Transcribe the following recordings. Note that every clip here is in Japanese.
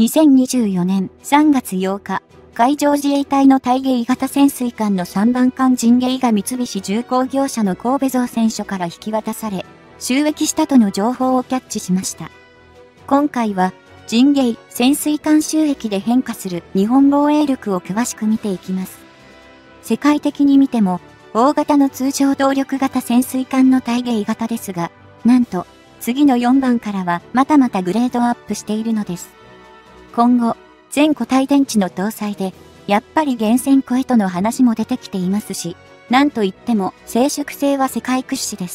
2024年3月8日、海上自衛隊の対迎型潜水艦の3番艦ジンゲイが三菱重工業者の神戸造船所から引き渡され、就役したとの情報をキャッチしました。今回は、ジンゲイ潜水艦就役で変化する日本防衛力を詳しく見ていきます。世界的に見ても、大型の通常動力型潜水艦の対迎型ですが、なんと、次の4番からはまたまたグレードアップしているのです。今後、全固体電池の搭載で、やっぱり源泉超えとの話も出てきていますし、なんといっても静粛性は世界屈指です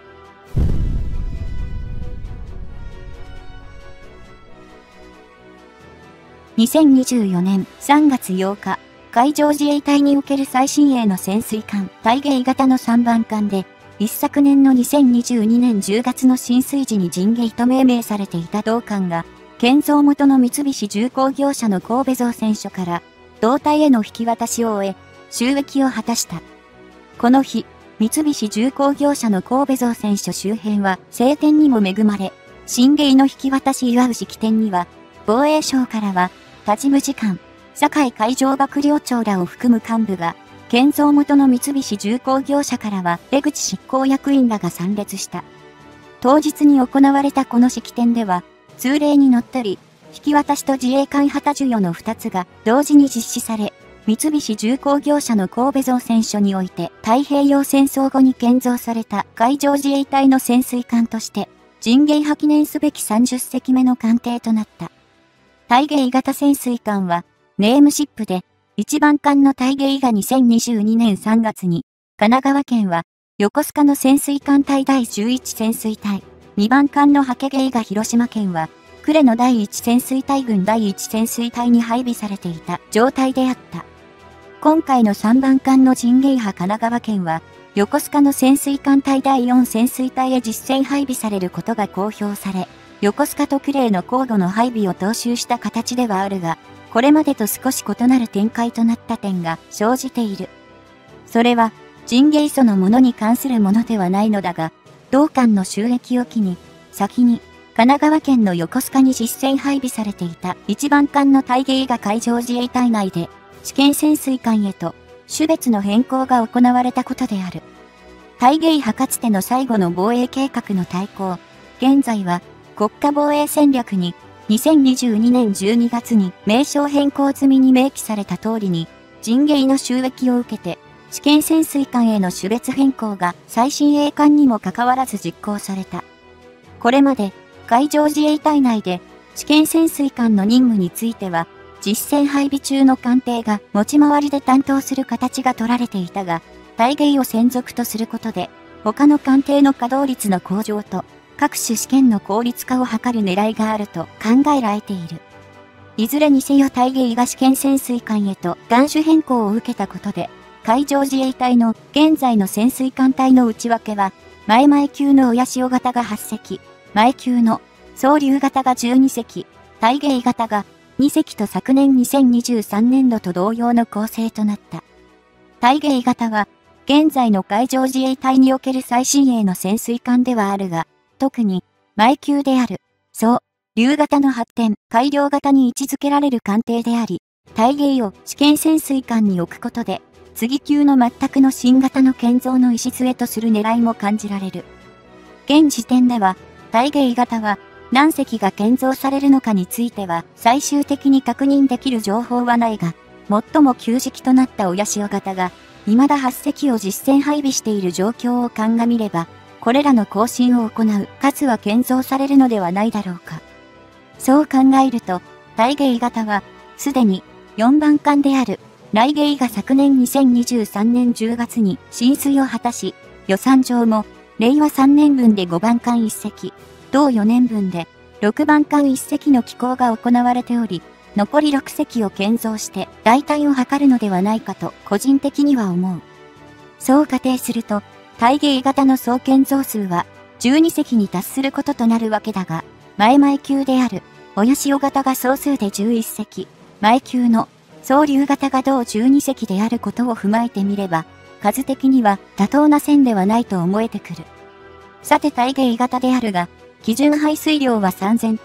。2024年3月8日、海上自衛隊における最新鋭の潜水艦、対迎型の3番艦で、一昨年の2022年10月の進水時にジンゲイと命名されていた同艦が、建造元の三菱重工業者の神戸造船所から、同隊への引き渡しを終え、就役を果たした。この日、三菱重工業者の神戸造船所周辺は晴天にも恵まれ、新ゲイの引き渡し祝う式典には、防衛省からは、立務次官、酒井海上幕僚長らを含む幹部が、建造元の三菱重工業者からは出口執行役員らが参列した。当日に行われたこの式典では、通例にのっとり、引き渡しと自衛艦旗授与の2つが同時に実施され、三菱重工業者の神戸造船所において太平洋戦争後に建造された海上自衛隊の潜水艦として、ジンゲイ派記念すべき30隻目の艦艇となった。対迎型潜水艦は、ネームシップで、1番艦の対迎が2022年3月に、神奈川県は、横須賀の潜水艦隊第11潜水隊、2番艦のハケゲイが広島県は、呉の第1潜水隊軍第1潜水隊に配備されていた状態であった。今回の3番艦のジンゲイ派神奈川県は、横須賀の潜水艦隊第4潜水隊へ実戦配備されることが公表され、横須賀と呉の交互の配備を踏襲した形ではあるが、これまでと少し異なる展開となった点が生じている。それは、ジンゲイそのものに関するものではないのだが、同艦の就役を機に、先に、神奈川県の横須賀に実戦配備されていた1番艦の対迎が海上自衛隊内で、試験潜水艦へと、種別の変更が行われたことである。対迎派かつての最後の防衛計画の大綱、現在は、国家防衛戦略に、2022年12月に名称変更済みに明記された通りに、ジンゲイの就役を受けて、試験潜水艦への種別変更が最新鋭艦にもかかわらず実行された。これまで、海上自衛隊内で、試験潜水艦の任務については、実戦配備中の艦艇が持ち回りで担当する形が取られていたが、対迎を専属とすることで、他の艦艇の稼働率の向上と、各種試験の効率化を図る狙いがあると考えられている。いずれにせよ対迎が試験潜水艦へと艦種変更を受けたことで、海上自衛隊の現在の潜水艦隊の内訳は、前々級の親潮型が8隻、前級の総流型が12隻、対迎型が2隻と昨年2023年度と同様の構成となった。対迎型は、現在の海上自衛隊における最新鋭の潜水艦ではあるが、特に前級である、総流型の発展、改良型に位置づけられる艦艇であり、対迎を試験潜水艦に置くことで、次級の全くの新型の建造の礎とする狙いも感じられる。現時点では、対迎型は何隻が建造されるのかについては最終的に確認できる情報はないが、最も旧時期となった親潮型が、未だ8隻を実戦配備している状況を鑑みれば、これらの更新を行う数は建造されるのではないだろうか。そう考えると、対迎型は、すでに4番艦である、来迎が昨年2023年10月に進水を果たし、予算上も、令和3年分で5番艦1隻、同4年分で6番艦1隻の寄港が行われており、残り6隻を建造して代替を図るのではないかと個人的には思う。そう仮定すると、対迎型の総建造数は12隻に達することとなるわけだが、前々級である親潮型が総数で11隻、前級の総流型が同12隻であることを踏まえてみれば、数的には妥当な線ではないと思えてくる。さて対迎型であるが、基準排水量は3000トン、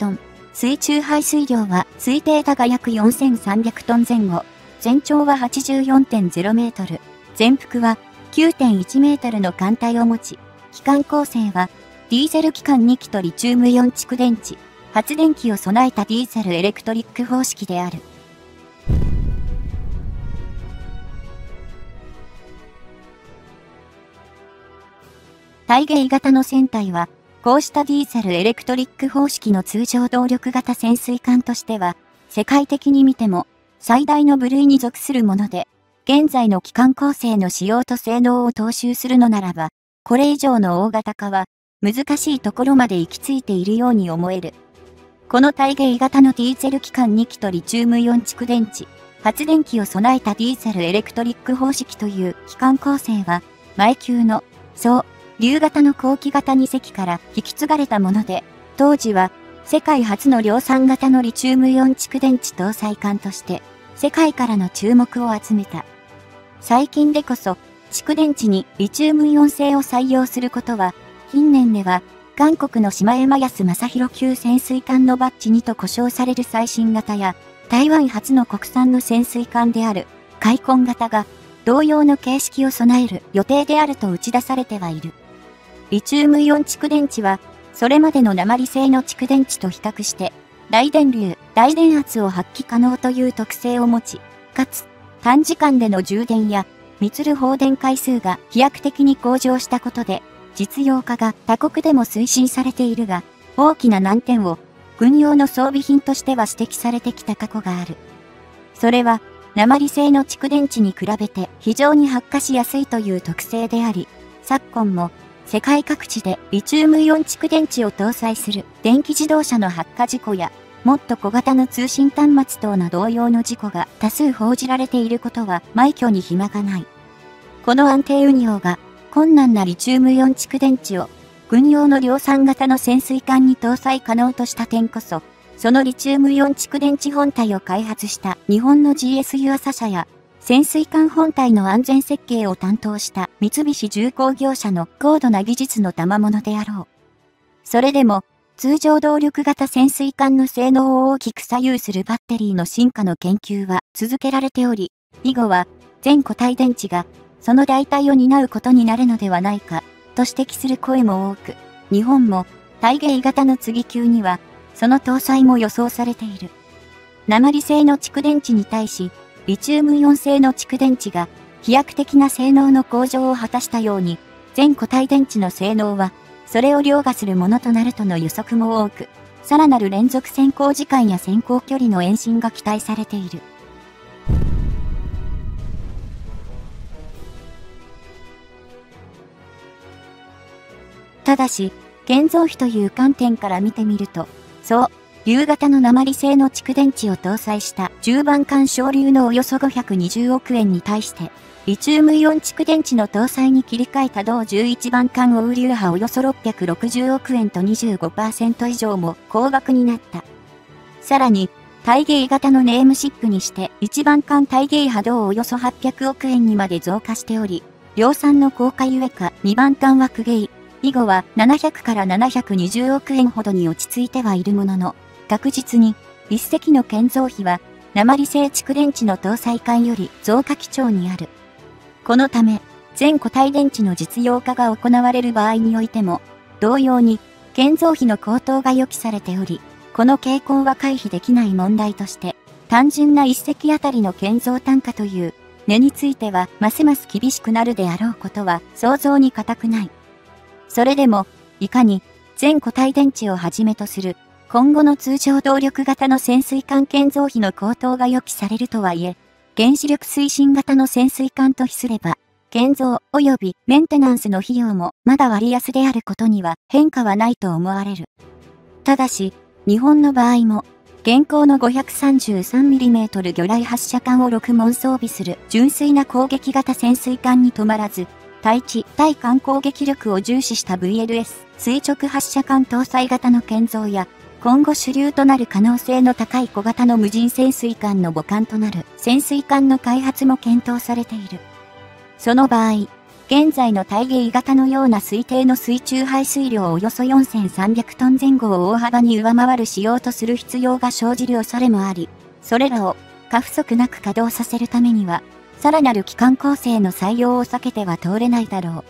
水中排水量は推定だが約4300トン前後。全長は 84.0 メートル。全幅は 9.1 メートルの艦隊を持ち、機関構成はディーゼル機関2機とリチウムイオン蓄電池、発電機を備えたディーゼルエレクトリック方式である。タイゲイ型の船体は、こうしたディーゼルエレクトリック方式の通常動力型潜水艦としては、世界的に見ても最大の部類に属するもので、現在の機関構成の仕様と性能を踏襲するのならば、これ以上の大型化は難しいところまで行き着いているように思える。このタイゲイ型のディーゼル機関2機とリチウムイオン蓄電池、発電機を備えたディーゼルエレクトリック方式という機関構成は、前級の、竜型の後期型2隻から引き継がれたもので、当時は世界初の量産型のリチウムイオン蓄電池搭載艦として、世界からの注目を集めた。最近でこそ、蓄電池にリチウムイオン製を採用することは、近年では、韓国の島山安正弘級潜水艦のバッジ2と呼称される最新型や、台湾初の国産の潜水艦である、海鯤型が、同様の形式を備える予定であると打ち出されてはいる。リチウムイオン蓄電池は、それまでの鉛製の蓄電池と比較して、大電流、大電圧を発揮可能という特性を持ち、かつ、短時間での充電や、満る放電回数が飛躍的に向上したことで、実用化が他国でも推進されているが、大きな難点を、軍用の装備品としては指摘されてきた過去がある。それは、鉛製の蓄電池に比べて非常に発火しやすいという特性であり、昨今も、世界各地でリチウムイオン蓄電池を搭載する電気自動車の発火事故や、もっと小型の通信端末等の同様の事故が多数報じられていることは枚挙に暇がない。この安定運用が困難なリチウムイオン蓄電池を軍用の量産型の潜水艦に搭載可能とした点こそ、そのリチウムイオン蓄電池本体を開発した日本の GS 湯浅社や、潜水艦本体の安全設計を担当した三菱重工業者の高度な技術の賜物であろう。それでも、通常動力型潜水艦の性能を大きく左右するバッテリーの進化の研究は続けられており、以後は全固体電池がその代替を担うことになるのではないかと指摘する声も多く、日本もタイゲイ型の次級にはその搭載も予想されている。鉛製の蓄電池に対し、リチウムイオン製の蓄電池が飛躍的な性能の向上を果たしたように、全固体電池の性能はそれを凌駕するものとなるとの予測も多く、さらなる連続潜航時間や潜航距離の延伸が期待されている。ただし、建造費という観点から見てみると、竜型の鉛製の蓄電池を搭載した10番艦昇竜のおよそ520億円に対して、リチウムイオン蓄電池の搭載に切り替えた同11番艦オウリュウハおよそ660億円と 25% 以上も高額になった。さらに、タイゲイ型のネームシップにして1番艦タイゲイ波動およそ800億円にまで増加しており、量産の効果ゆえか2番艦はクゲイ、以後は700から720億円ほどに落ち着いてはいるものの、確実に一隻の建造費は鉛製蓄電池の搭載艦より増加基調にある。このため、全固体電池の実用化が行われる場合においても、同様に建造費の高騰が予期されており、この傾向は回避できない問題として、単純な一隻あたりの建造単価という値についてはますます厳しくなるであろうことは想像に難くない。それでも、いかに全固体電池をはじめとする今後の通常動力型の潜水艦建造費の高騰が予期されるとはいえ、原子力推進型の潜水艦と比すれば、建造及びメンテナンスの費用もまだ割安であることには変化はないと思われる。ただし、日本の場合も、現行の 533mm 魚雷発射管を6門装備する純粋な攻撃型潜水艦に止まらず、対地対艦攻撃力を重視した VLS 垂直発射管搭載型の建造や、今後主流となる可能性の高い小型の無人潜水艦の母艦となる潜水艦の開発も検討されている。その場合、 現在の大鯨型のような推定の水中排水量およそ4300トン前後を大幅に上回る仕様とする必要が生じる恐れもあり、それらを過不足なく稼働させるためには、さらなる機関構成の採用を避けては通れないだろう。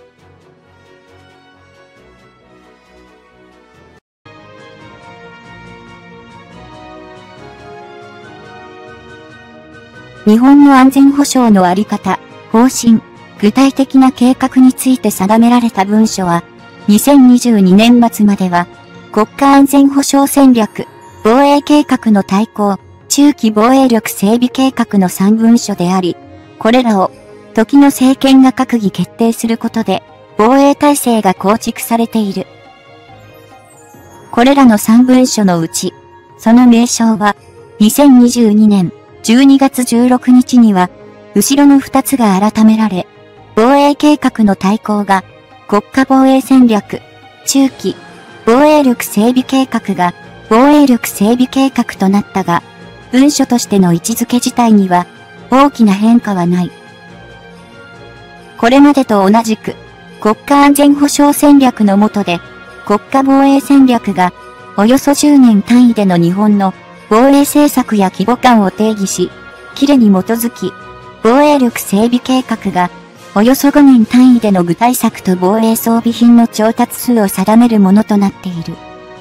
日本の安全保障のあり方、方針、具体的な計画について定められた文書は、2022年末までは、国家安全保障戦略、防衛計画の大綱、中期防衛力整備計画の3文書であり、これらを、時の政権が閣議決定することで、防衛体制が構築されている。これらの3文書のうち、その名称は、2022年12月16日には、後ろの2つが改められ、防衛計画の大綱が、国家防衛戦略、中期、防衛力整備計画が、防衛力整備計画となったが、文書としての位置づけ自体には、大きな変化はない。これまでと同じく、国家安全保障戦略の下で、国家防衛戦略が、およそ10年単位での日本の防衛政策や規模感を定義し、規例に基づき、防衛力整備計画が、およそ5年単位での具体策と防衛装備品の調達数を定めるものとなっている。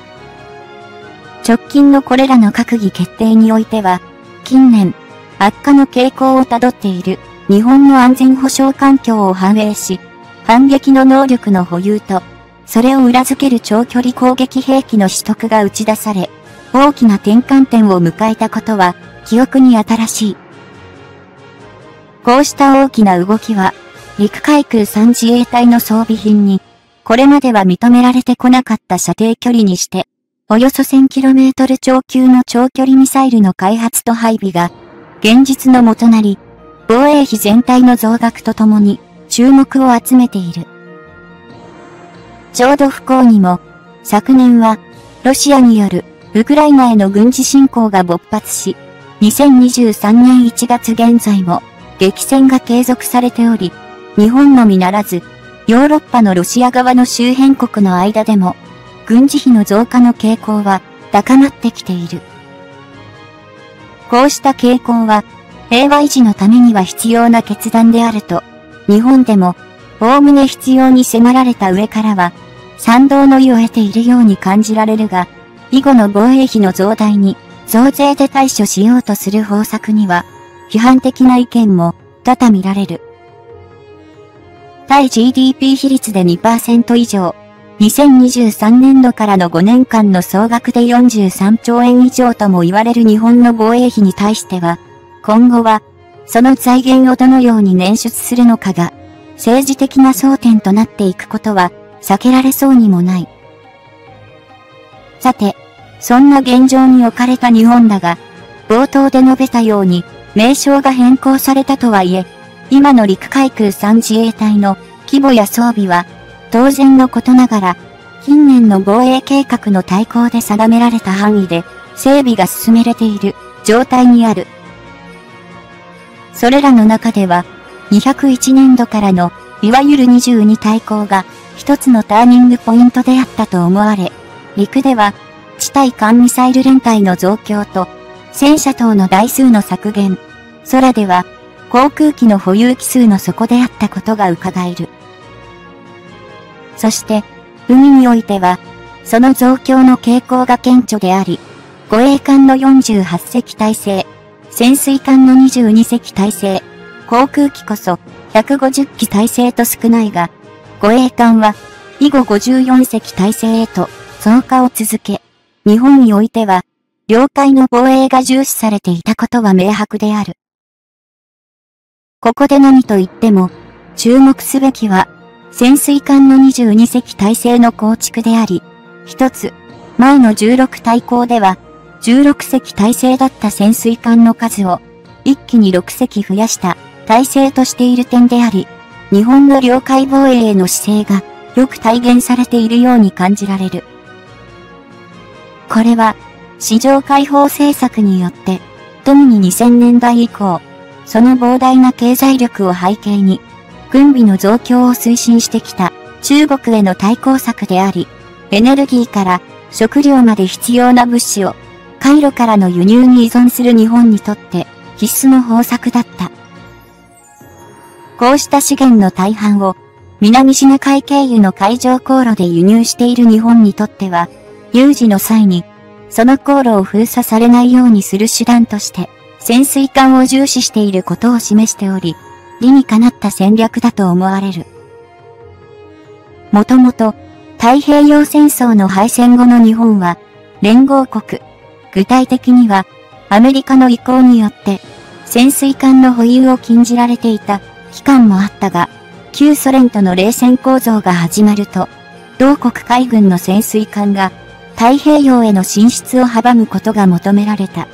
直近のこれらの閣議決定においては、近年、悪化の傾向をたどっている日本の安全保障環境を反映し、反撃の能力の保有と、それを裏付ける長距離攻撃兵器の取得が打ち出され、大きな転換点を迎えたことは、記憶に新しい。こうした大きな動きは、陸海空3自衛隊の装備品に、これまでは認められてこなかった射程距離にして、およそ 1000km 超級の長距離ミサイルの開発と配備が、現実のもとなり、防衛費全体の増額とともに、注目を集めている。ちょうど不幸にも、昨年は、ロシアによる、ウクライナへの軍事侵攻が勃発し、2023年1月現在も、激戦が継続されており、日本のみならず、ヨーロッパのロシア側の周辺国の間でも、軍事費の増加の傾向は高まってきている。こうした傾向は、平和維持のためには必要な決断であると、日本でも、おおむね必要に迫られた上からは、賛同の意を得ているように感じられるが、以後の防衛費の増大に、増税で対処しようとする方策には、批判的な意見も多々見られる。対 GDP 比率で 2% 以上、2023年度からの5年間の総額で43兆円以上とも言われる日本の防衛費に対しては、今後は、その財源をどのように捻出するのかが、政治的な争点となっていくことは、避けられそうにもない。さて、そんな現状に置かれた日本だが、冒頭で述べたように、名称が変更されたとはいえ、今の陸海空3自衛隊の規模や装備は、当然のことながら、近年の防衛計画の大綱で定められた範囲で、整備が進められている状態にある。それらの中では、201年度からの、いわゆる22大綱が、一つのターニングポイントであったと思われ、陸では、地対艦ミサイル連隊の増強と、戦車等の台数の削減、空では、航空機の保有機数の底であったことが伺える。そして、海においては、その増強の傾向が顕著であり、護衛艦の48隻体制、潜水艦の22隻体制、航空機こそ150機体制と少ないが、護衛艦は以後54隻体制へと増加を続け、日本においては、領海の防衛が重視されていたことは明白である。ここで何と言っても、注目すべきは、潜水艦の22隻体制の構築であり、一つ、前の16大綱では、16隻体制だった潜水艦の数を、一気に6隻増やした体制としている点であり、日本の領海防衛への姿勢が、よく体現されているように感じられる。これは、市場開放政策によって、特に2000年代以降、その膨大な経済力を背景に、 軍備の増強を推進してきた中国への対抗策であり、エネルギーから食料まで必要な物資を海路からの輸入に依存する日本にとって必須の方策だった。こうした資源の大半を南シナ海経由の海上航路で輸入している日本にとっては、有事の際にその航路を封鎖されないようにする手段として潜水艦を重視していることを示しており、理にかなった戦略だと思われる。もともと太平洋戦争の敗戦後の日本は連合国、具体的にはアメリカの意向によって潜水艦の保有を禁じられていた期間もあったが、旧ソ連との冷戦構造が始まると、同国海軍の潜水艦が太平洋への進出を阻むことが求められた。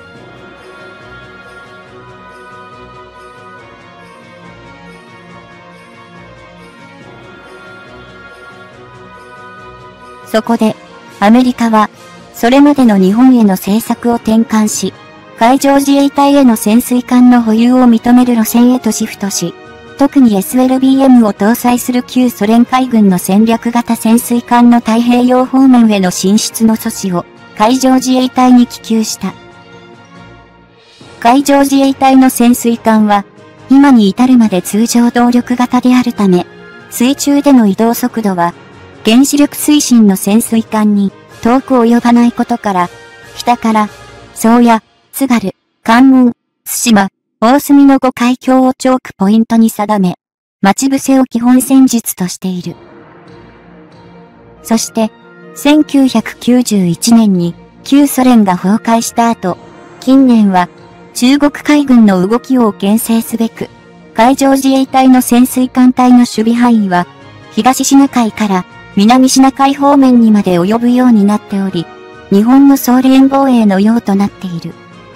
そこで、アメリカは、それまでの日本への政策を転換し、海上自衛隊への潜水艦の保有を認める路線へとシフトし、特に SLBM を搭載する旧ソ連海軍の戦略型潜水艦の太平洋方面への進出の阻止を海上自衛隊に寄給した。海上自衛隊の潜水艦は、今に至るまで通常動力型であるため、水中での移動速度は、原子力推進の潜水艦に遠く及ばないことから、北から、宗谷、津軽、関門、対馬、大隅の5海峡をチョークポイントに定め、待ち伏せを基本戦術としている。そして、1991年に旧ソ連が崩壊した後、近年は中国海軍の動きを牽制すべく、海上自衛隊の潜水艦隊の守備範囲は、東シナ海から南シナ海方面にまで及ぶようになっており、日本の総連防衛の用となっている。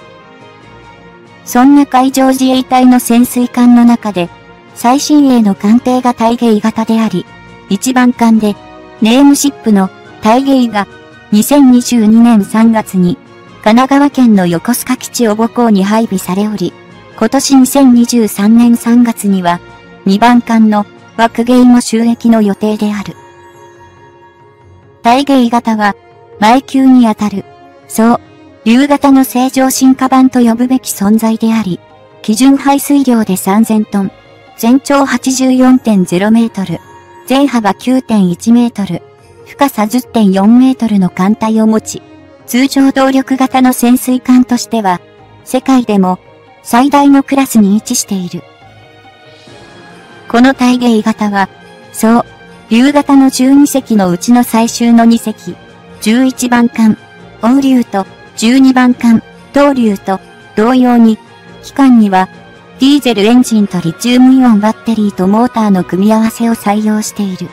そんな海上自衛隊の潜水艦の中で、最新鋭の艦艇が大鯨型であり、一番艦で、ネームシップの大鯨が、2022年3月に、神奈川県の横須賀基地を母港に配備されおり、今年2023年3月には、2番艦の枠鯨も就役の予定である。大鯨型は、前級にあたる、そう、竜型の正常進化版と呼ぶべき存在であり、基準排水量で3000トン、全長 84.0 メートル、全幅 9.1 メートル、深さ 10.4 メートルの艦隊を持ち、通常動力型の潜水艦としては、世界でも最大のクラスに位置している。この大鯨型は、そう、竜型の12隻のうちの最終の2隻、11番艦、王竜と12番艦、東竜と同様に、機関には、ディーゼルエンジンとリチウムイオンバッテリーとモーターの組み合わせを採用している。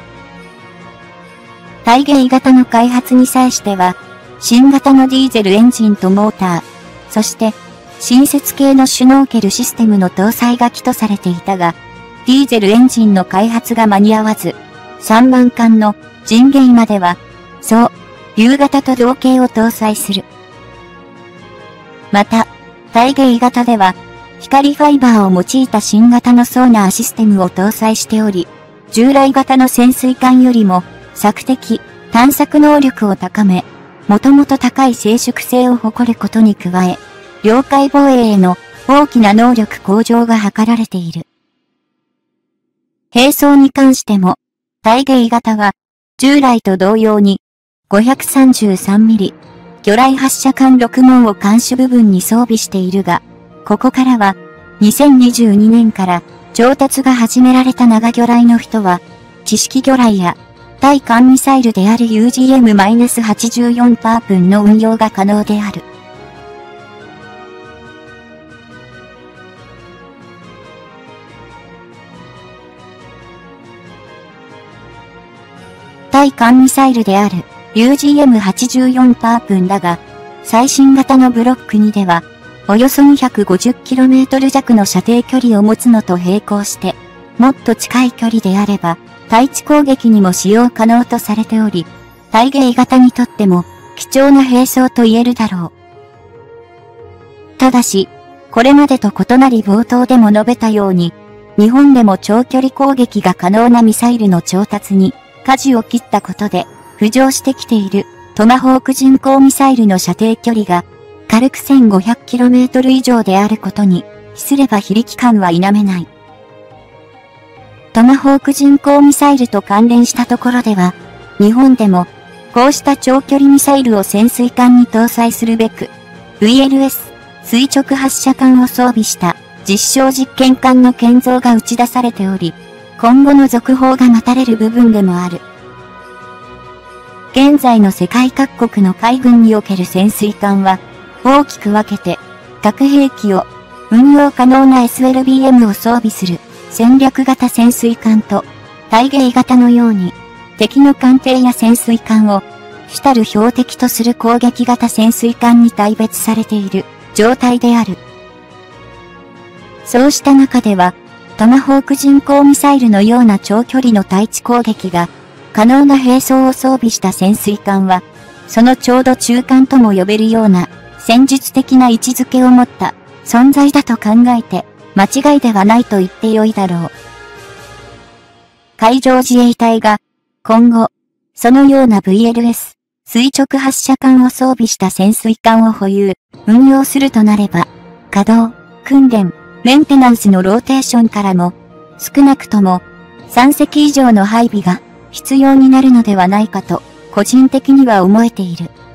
大鯨型の開発に際しては、新型のディーゼルエンジンとモーター、そして、新設系のシュノーケルシステムの搭載が基とされていたが、ディーゼルエンジンの開発が間に合わず、3番艦のジンゲイまでは、そう、竜型と同型を搭載する。また、大鯨型では、光ファイバーを用いた新型のソーナーシステムを搭載しており、従来型の潜水艦よりも、索敵、探索能力を高め、もともと高い静粛性を誇ることに加え、領海防衛への大きな能力向上が図られている。兵装に関しても、大鯨型は、従来と同様に、533ミリ、魚雷発射管6門を艦首部分に装備しているが、ここからは、2022年から調達が始められた長魚雷の人は、知識魚雷や、対艦ミサイルである UGM-84 パープンの運用が可能である。対艦ミサイルである UGM-84 パープンだが、最新型のブロック2では、およそ 250km 弱の射程距離を持つのと並行して、もっと近い距離であれば、対地攻撃にも使用可能とされており、大鯨型にとっても貴重な兵装と言えるだろう。ただし、これまでと異なり冒頭でも述べたように、 日本でも長距離攻撃が可能なミサイルの調達に舵を切ったことで浮上してきているトマホーク巡航ミサイルの射程距離が軽く 1500km 以上であることに比すれば非力感は否めない。トマホーク巡航ミサイルと関連したところでは、日本でもこうした長距離ミサイルを潜水艦に搭載するべく、VLS 垂直発射管を装備した実証実験艦の建造が打ち出されており、今後の続報が待たれる部分でもある。現在の世界各国の海軍における潜水艦は、大きく分けて、核兵器を運用可能な SLBM を装備する戦略型潜水艦と、対迎型のように、敵の艦艇や潜水艦を主たる標的とする攻撃型潜水艦に大別されている状態である。そうした中では、トマホーク巡航ミサイルのような長距離の対地攻撃が可能な兵装を装備した潜水艦は、そのちょうど中間とも呼べるような戦術的な位置づけを持った存在だと考えて間違いではないと言ってよいだろう。海上自衛隊が今後、そのような VLS 垂直発射管を装備した潜水艦を保有、運用するとなれば、稼働、訓練、メンテナンスのローテーションからも、少なくとも3隻以上の配備が必要になるのではないかと、個人的には思えている。